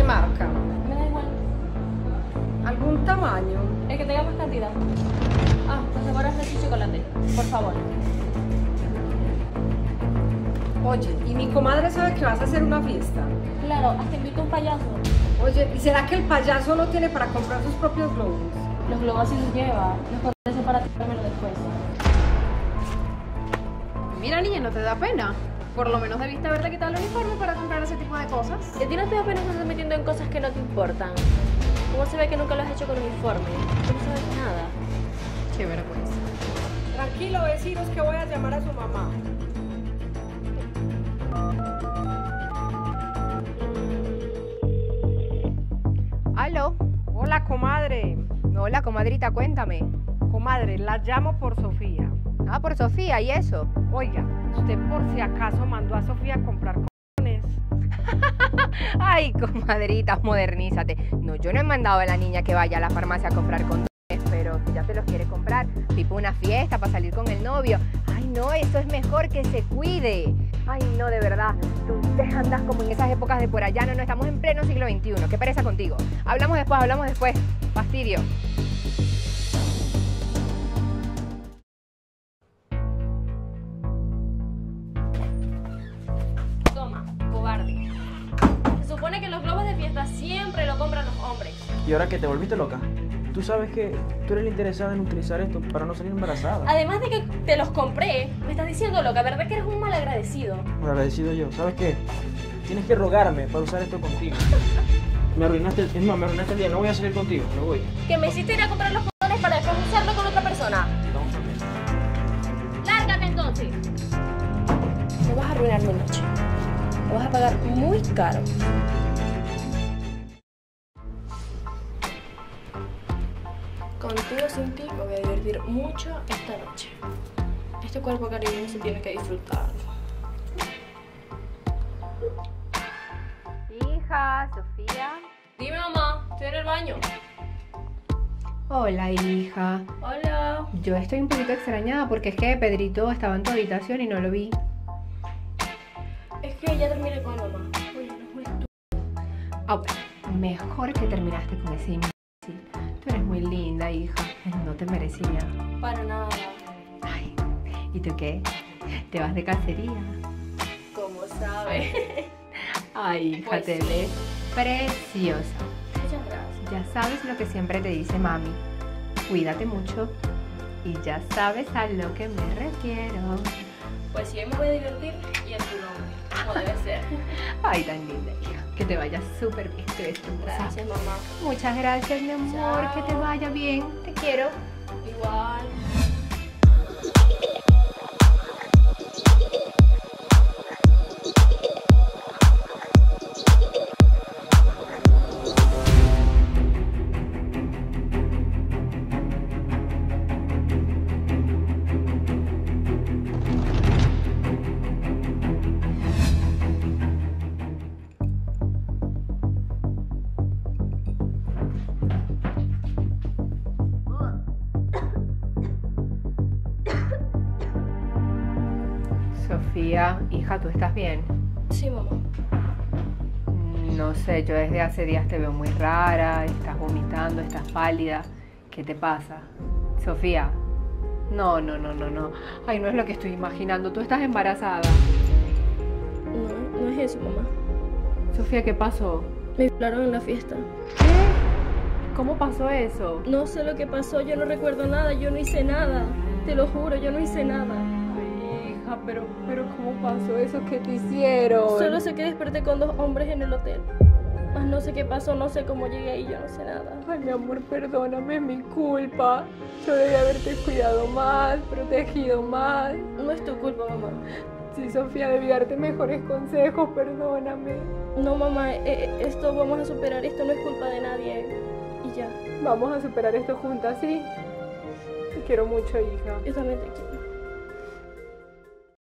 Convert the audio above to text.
marca? Me da igual. ¿Algún tamaño? El que tenga más cantidad. Ah, los sabores de y chocolate, por favor. Oye, ¿y mi comadre sabe que vas a hacer una fiesta? Claro, hasta invito a un payaso. Oye, ¿y será que el payaso no tiene para comprar sus propios globos? Los globos sí los lleva. Los contesto para tirármelo después. Mira, niña, ¿no te da pena? Por lo menos debiste haberte quitado el uniforme para comprar ese tipo de cosas. ¿Y a ti no te da pena que estás metiendo en cosas que no te importan? ¿Cómo se ve que nunca lo has hecho con uniforme? Tú no sabes nada. Qué vergüenza. Tranquilo, deciros que voy a llamar a su mamá. ¿Aló? Hola, comadre. Hola, comadrita, cuéntame. Comadre, la llamo por Sofía. Ah, por Sofía, ¿y eso? Oiga, usted por si acaso mandó a Sofía a comprar condones. Ay, comadrita, modernízate. No, yo no he mandado a la niña que vaya a la farmacia a comprar condones, pero si ya se los quiere comprar, tipo una fiesta para salir con el novio. Ay, no, eso es mejor que se cuide. Ay, no, de verdad. Tú te andas como en esas épocas de por allá. No, estamos en pleno siglo XXI. ¿Qué pereza contigo? Hablamos después. Fastidio. Toma, cobarde. Se supone que los globos de fiesta siempre lo compran los hombres. ¿Y ahora que te volviste loca? Tú sabes que tú eres la interesada en utilizar esto para no salir embarazada. Además de que te los compré, me estás diciendo loca, ¿verdad que eres un malagradecido? Me agradecido yo. ¿Sabes qué? Tienes que rogarme para usar esto contigo. Me arruinaste el día. No voy a salir contigo. Me voy. Que me hiciste ir a comprar los condones para después usarlo con otra persona. Vamos a ver. Lárgate entonces. No vas a arruinar mi noche. Lo vas a pagar muy caro. Contigo o sin ti me voy a divertir mucho esta noche. Este cuerpo caribeño se tiene que disfrutar. Hija, Sofía. Dime, mamá, estoy en el baño. Hola, hija. Hola. Yo estoy un poquito extrañada porque es que Pedrito estaba en tu habitación y no lo vi. Es que ya terminé con mamá. Oye, no es muy Ah, bueno, mejor que terminaste con ese imbécil. Tú eres muy linda, hija. No te merecía. para nada. Ay, ¿y tú qué? ¿Te vas de cacería? ¿Cómo sabe? Ay, hija, Pues te sí. ves preciosa. Muchas gracias. Ya sabes lo que siempre te dice mami. Cuídate mucho y ya sabes a lo que me refiero. Pues sí, hoy me voy a divertir y en tu nombre, como debe ser. Ay, tan linda, hija. Que te vaya súper bien. Te ves hermosa. Gracias, mamá. Muchas gracias, mi amor. Chao. Que te vaya bien. Te quiero. Igual. Sofía, hija, ¿tú estás bien? Sí, mamá. No sé, yo desde hace días te veo muy rara, estás vomitando, estás pálida. ¿Qué te pasa? Sofía. No. Ay, no es lo que estoy imaginando. Tú estás embarazada. No es eso, mamá. Sofía, ¿qué pasó? Me violaron en la fiesta. ¿Qué? ¿Cómo pasó eso? No sé lo que pasó, yo no recuerdo nada, yo no hice nada. Te lo juro, yo no hice nada. Ay, hija, pero ¿cómo pasó eso? ¿Qué te hicieron? Solo sé que desperté con 2 hombres en el hotel. Más no sé qué pasó, no sé cómo llegué ahí, yo no sé nada. Ay, mi amor, perdóname, es mi culpa. Yo debí haberte cuidado más, protegido más. No es tu culpa, mamá. Sí, Sofía, debí darte mejores consejos, perdóname. No, mamá, esto vamos a superar, esto no es culpa de nadie. Y ya, Vamos a superar esto juntas, ¿sí? Te quiero mucho, hija. yo también te quiero.